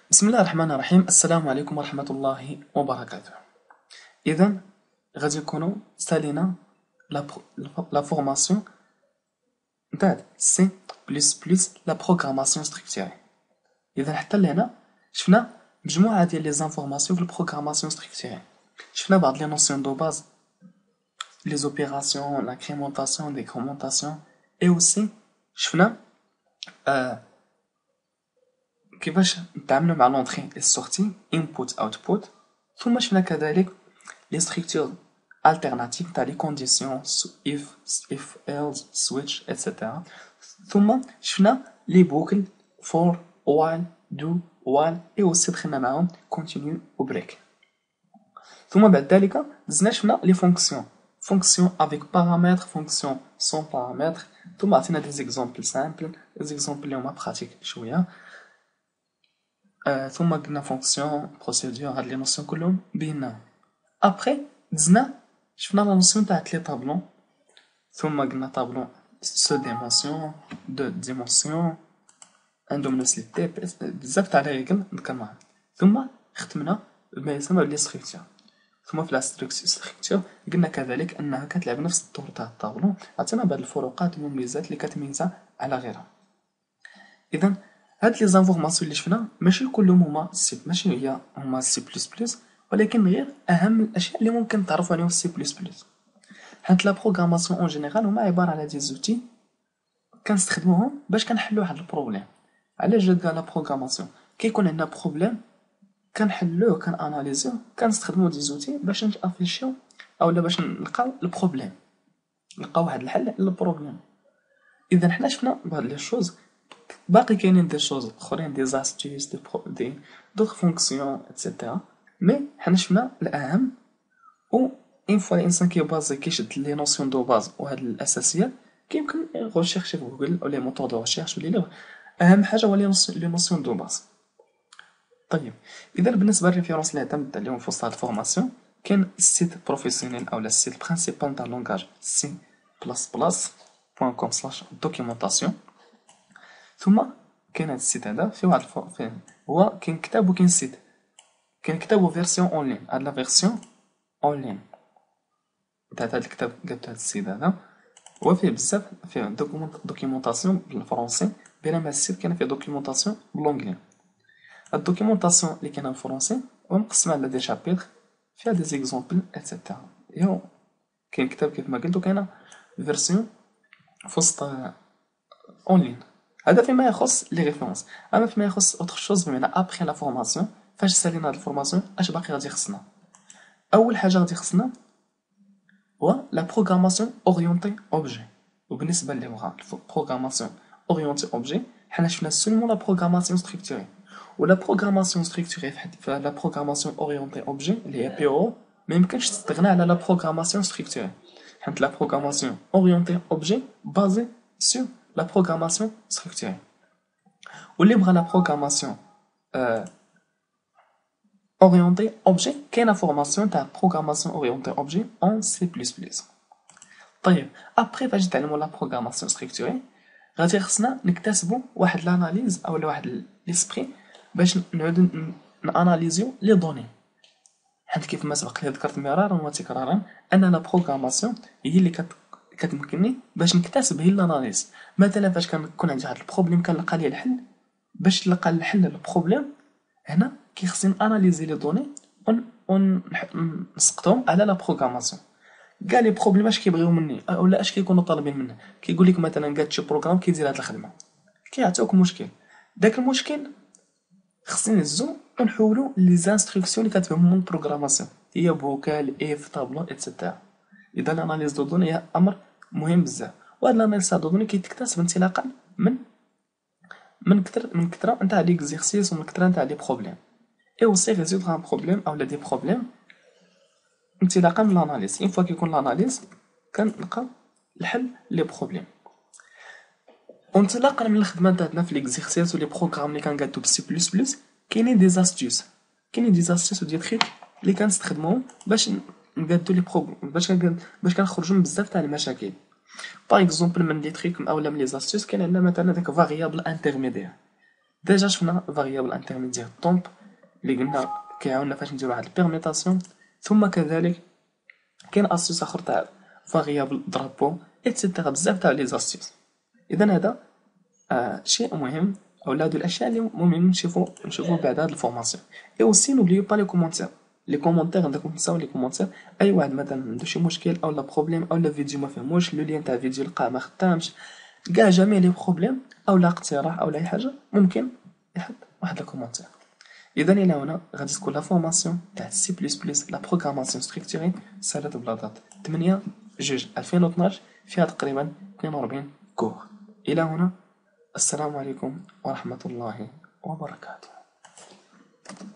بسم الله الرحمن الرحيم. السلام عليكم ورحمة الله وبركاته. إذا غادي نكونو سالينا لا فورماسيون نتاع سي بلس بلس لا بروغراماسيون ستركتوري. إذا حتى لهنا شفنا مجموعة ديال لي زانفورماسيون في البروغراماسيون ستركتوري. شفنا بعض لي نوسيون دو باز، لي زوبيراسيون، لاكريمونطاسيون، ديكريمونطاسيون، اي اوسي شفنا كيفاش نتعاملوا مع لونطري و السورتي input output. ثم شفنا كذلك لي ستركتور التيرناتيف تاع لي كونديسيون if else switch etc. ثم شفنا لي بوكل for while do while اي اوسي دخلنا معاهم continue و break. ثم بعد ذلك دزنا شفنا لي فونكسيون avec paramètres fonction sans paramètres. ثم عطينا دي زيكزامبل سامبل، زيكزامبل اللي هما براتيك شويه. ثم قلنا فونكسيون بروسيدور، هاد لي نوسيون كلهم بيناهم. ابخي دزنا شفنا لا نوسيون تاع لي طابلون. ثم قلنا طابلون سو ديمونسيون، دو ديمونسيون، اندومينوسيتي، بزاف تاع لي ريغل ذكرناهم. ثم ختمنا بما يسمى بلي ستركتور. ثم في لا ستركتور قلنا كذلك انها كتلعب نفس الدور تاع الطابلون، عطينا بعض الفروقات والمميزات اللي كتميزها على غيرها. اذا هاد لي زانفورماسيون اللي شفنا ماشي كلهم هما ماشي هما سي بلس بلس، ولكن غير اهم الاشياء اللي ممكن تعرفوا عليهم سي بلس بلس. حيت لا بروغراماسيون اون جينيرال هما عباره على دي زوتي كنستخدموهم باش كنحلوا واحد البروبليم. علاش جات كاع لا بروغراماسيون؟ كيكون عندنا بروبليم كنحلوه كناناليزيوه، كنستخدموا دي زوتي باش نافيشيو اولا باش نلقاو البروبليم، نلقاو واحد الحل للبروبليم. اذا حنا شفنا بعض لي شوز، باقي كاينين دي شوز اخرين، دي زاستيس، دي دوطخ فونكسيون اتسيتيرا، مي حنا شفنا الاهم. و اون فوا الانسان كيبازي كيشد لي نوسيون دو باز وهاد الاساسيات، كيمكن يغوشيرشي في جوجل او لي موتور دو ريشيرش ولا اهم حاجه هو لي نوسيون دو باز. طيب اذا بالنسبه للريفيرونس اللي اعتمدت عليهم في وسط الفورماسيون، كاين السيت بروفيسيونيل او السيت برينسيبال تاع لونغاج سي بلس بلس .com/documentation. ثم كاين هاد السيت هذا فيه واحد فيه هو كاين كتاب وكاين سيت. كاين كتاب و فيرسيون اون لين. هاد لا فيرسيون اون لين تاع هاد الكتاب قالت هاد السيت هذا هو فيه بزاف، فيه دوكيومونطاسيون بالفرنسي، بينما السيت كاين فيه دوكيومونطاسيون بالونجلي. هاد الدوكيومونطاسيون اللي كاينه بالفرنسي هو مقسمه على دي شابيتر فيها دي زيكزامبل اتسيتيرا. يو كاين كتاب كيف ما قلت، وكاينه فيرسيون في وسط اون لين. هذا فيما يخص لي ريفيرونس. اما فيما يخص اوتر شوز بمعنى ابخي لا فورماسيون، فاش سالينا هاد الفورماسيون اش باقي غادي يخصنا؟ اول حاجه غادي يخصنا هو لا بروغراماسيون اورينتي اوبجي. وبالنسبه للغه بروغراماسيون اورينتي اوبجي حنا شفنا سولمون لا بروغراماسيون ستركتوري. ولا بروغراماسيون ستركتوري في لا بروغراماسيون اورينتي اوبجي اللي هي بي او ما يمكنش تستغنى على لا بروغراماسيون ستركتوري، حيت لا بروغراماسيون اورينتي اوبجي بازي سور لا بروغراماسيون ستركتوري. واللي بغى لا بروغراماسيون اورينتي اوبجي كاينه فورماسيون تاع بروغراماسيون اورينتي اوبجي اون سي بلس بلس. طيب ابري فاش نتعلموا لا بروغراماسيون ستركتوري غادي خصنا نكتسبوا واحد لاناليز اولا واحد ليسبري باش نعودو ناناليزيو لي دوني. حيت كيف ما سبق لي ذكرت مرارا وتكرارا ان لا بروغراماسيون هي اللي كتمكنني باش نكتسب هي الاناليز. مثلا فاش كنكون عندي واحد البروبليم كنلقى ليه الحل، باش نلقى الحل للبروبليم هنا كيخصني اناليزي لي دوني ونسقطهم على لا بروغراماسيون. كاع لي بروبليم اش كيبغيو مني اولا اش كيكونوا طالبين منه، كيقول لك مثلا قالت شي بروغرام كيدير هاد الخدمه، كيعطيوك مشكل. داك المشكل خصني نهزو ونحولو لي زانستركسيون اللي كتفهم من البروغراماسيون، هي فوكال اف طابلو اتسيتيرا. اذا الاناليز دو دوني هي امر مهم بزاف، وهاد الاناليز دو دوني كيتكتسب انطلاقا من كثره نتاع ليكزيرسيس ومن كثره نتاع لي بروبليم، اي اوسي ريزولفر ان بروبليم اولا دي بروبليم انطلاقا من الاناليز. اون فوا كيكون الاناليز كنلقاو الحل لي بروبليم. وانطلاقا من الخدمه تاعنا في ليكزيرسيس ولي بروغرام اللي كنقادو بالسي بلس بلس، كاينين دي زاستيوس ودي تريك اللي كنستخدموهم باش نقادو لي بروبليم، باش كنخرجوا من بزاف تاع المشاكل. باغ اكزومبل من لي تريك اولا من لي زاستيوس كاين عندنا مثلا داك فاريابل انترميدير. ديجا شفنا فاريابل انترميديير طومب اللي قلنا كيعاوننا فاش نديرو واحد البيرميتاسيون. ثم كذلك كاين اسيوس اخر تاع فاريابل درابو ايتترا، بزاف تاع لي زاستيوس. اذا هذا شيء مهم، او لا هادو الاشياء اللي مهم نشوفو بعد هاد الفورماسيون. اي اوسي نوبليو با لي كومونتير، لي كومونتير عندكم تنساو لي كومونتير. اي واحد مثلا عنده شي مشكل او لا بروبليم او لا فيديو ما فهموش، لو لين تاع فيديو لقاه ما خدامش، كاع جميع لي بروبليم او لا اقتراح او لا اي حاجه ممكن يحط واحد الكومونتير. اذا الى هنا غادي تكون لا فورماسيون تاع سي بلس بلس لا بروغراماسيون ستركتوري 3 بلاطات 8 جوج 2012 فيها تقريبا 42 كور. الى هنا السلام عليكم ورحمه الله وبركاته.